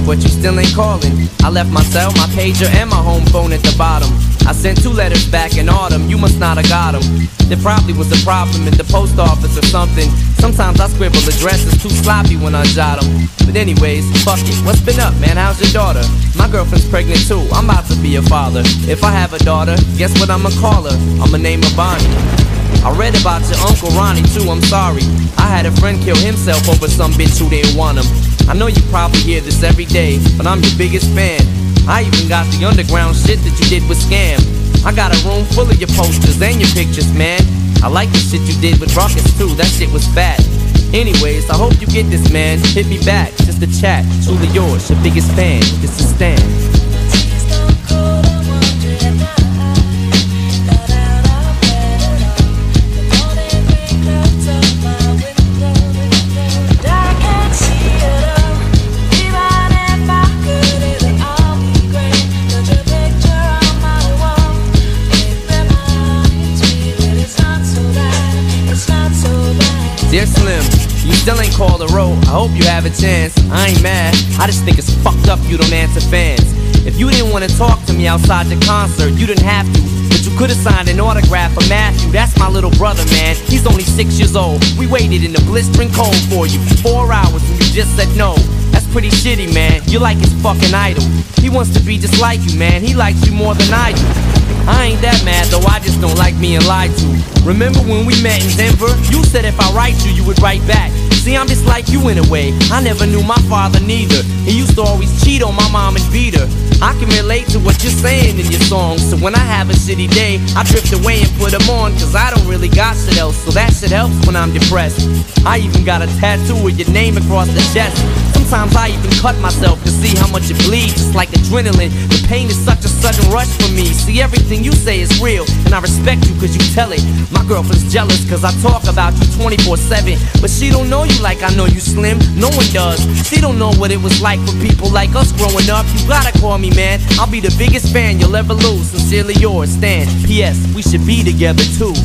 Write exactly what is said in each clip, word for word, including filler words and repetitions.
but you still ain't calling. I left my cell, my pager, and my home phone at the bottom. I sent two letters back in autumn, you must not have got them. There probably was a problem at the post office or something. Sometimes I scribble addresses too sloppy when I jot them. But anyways, fuck it, what's been up, man? How's your daughter? My girlfriend's pregnant too, I'm about to be a father. If I have a daughter, guess what I'ma call her? I'ma name her Bonnie. I read about your Uncle Ronnie too, I'm sorry. I had a friend kill himself over some bitch who didn't want him. I know you probably hear this every day, but I'm your biggest fan. I even got the underground shit that you did with Scam. I got a room full of your posters and your pictures, man. I like the shit you did with Ruckus too, that shit was fat. Anyways, I hope you get this, man. Hit me back, just a chat. Truly yours, your biggest fan. This is Stan. Dear Slim, you still ain't called a road. I hope you have a chance. I ain't mad, I just think it's fucked up you don't answer fans. If you didn't want to talk to me outside your concert, you didn't have to, but you could've signed an autograph for Matthew. That's my little brother, man, he's only six years old. We waited in the blistering cold for you for four hours and you just said no. That's pretty shitty, man, you're like his fucking idol. He wants to be just like you, man, he likes you more than I do. I ain't that mad though, I just don't like being lied to. Remember when we met in Denver? You said if I write you, you would write back. See, I'm just like you in a way, I never knew my father neither. He used to always cheat on my mom and beat her. I can relate to what you're saying in your songs, so when I have a shitty day, I drift away and put them on, cause I don't really got shit else, so that shit helps when I'm depressed. I even got a tattoo with your name across the chest. Sometimes I even cut myself to see how much it bleeds, just like adrenaline. The pain is such a sudden rush for me. See, everything you say is real, and I respect you cause you tell it. My girlfriend's jealous cause I talk about you twenty-four seven, but she don't know you like I know you, Slim. No one does. She don't know what it was like for people like us growing up. You gotta call me, man, I'll be the biggest fan you'll ever lose. Sincerely yours, Stan. P S. We should be together too.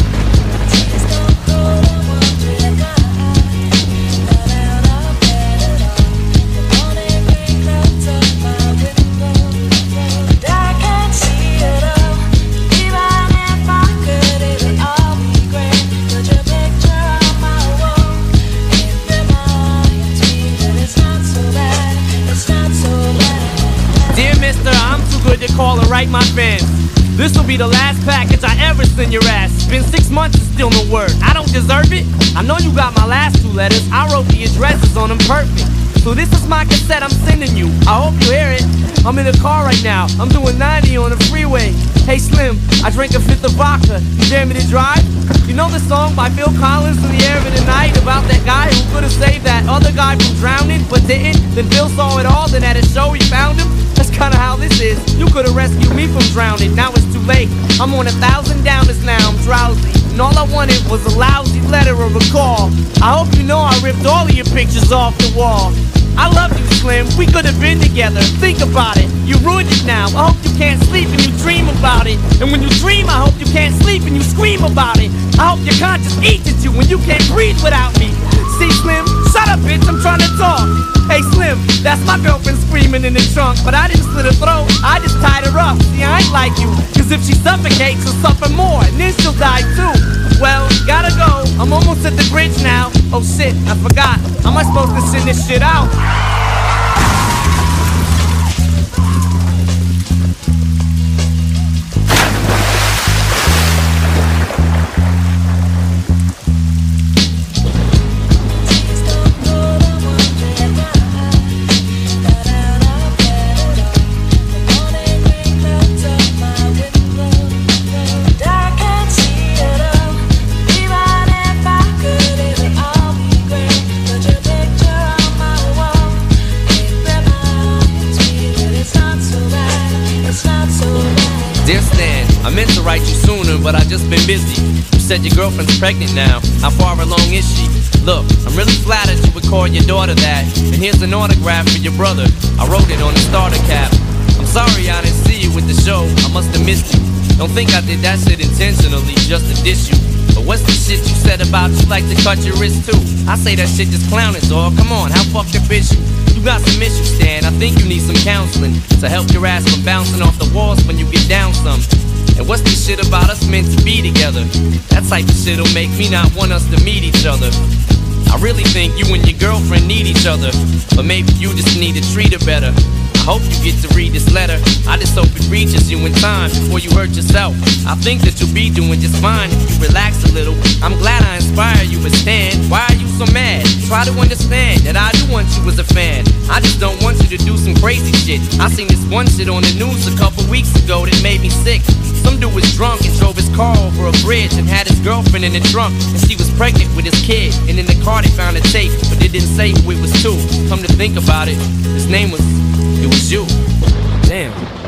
To call and write my fans. This'll be the last package I ever send your ass. It's been six months and still no word. I don't deserve it. I know you got my last two letters. I wrote the addresses on them perfect. So this is my cassette I'm sending you. I hope you hear it. I'm in a car right now. I'm doing ninety on the freeway. Hey Slim, I drank a fifth of vodka. You dare me to drive? You know the song by Phil Collins, In the Air of the Night, about that guy who could've saved that other guy from drowning, but didn't? Then Phil saw it all, then at a show he found him. That's kinda how this is. You could've rescued me from drowning, now it's too late. I'm on a thousand downers now, I'm drowsy, and all I wanted was a lousy letter or a call. I hope you know I ripped all of your pictures off the wall. I love you, Slim, we could've been together. Think about it, you ruined it now. I hope you can't sleep and you dream about it. And when you dream, I hope you can't sleep and you scream about it. I hope your conscience eats at you when you can't breathe without me. See, Slim, shut up, bitch, I'm trying to talk. Hey, Slim, that's my girlfriend screaming in the trunk, but I didn't slit her throat, I just tied her up. See, I ain't like you, cause if she suffocates, she'll suffer more, and then she'll die too. Well, gotta go, I'm almost at the bridge now. Oh shit, I forgot, how am I supposed to send this shit out? Dear Stan, I meant to write you sooner, but I just been busy. You said your girlfriend's pregnant now. How far along is she? Look, I'm really flattered you would call your daughter that. And here's an autograph for your brother. I wrote it on the starter cap. I'm sorry I didn't see you with the show. I must have missed you. Don't think I did that shit intentionally just to diss you. But what's the shit you said about you like to cut your wrist too? I say that shit just clowning, dog. Come on, how fucked up is you? You got some issues, Stan, I think you need some counseling to help your ass from bouncing off the walls when you get down some. And what's this shit about us meant to be together? That type of shit'll make me not want us to meet each other. I really think you and your girlfriend need each other, but maybe you just need to treat her better. I hope you get to read this letter. I just hope it reaches you in time before you hurt yourself. I think that you'll be doing just fine if you relax a little. I'm glad I inspire you, but Stan, why are you so mad? Try to understand that I do want you as a fan. I just don't want you to do some crazy shit. I seen this one shit on the news a couple weeks ago that made me sick. Some dude was drunk and drove his car over a bridge and had his girlfriend in the trunk, and she was pregnant with his kid. And in the car they found a tape, but they didn't say who it was to. Come to think about it, his name was, it was you. Damn.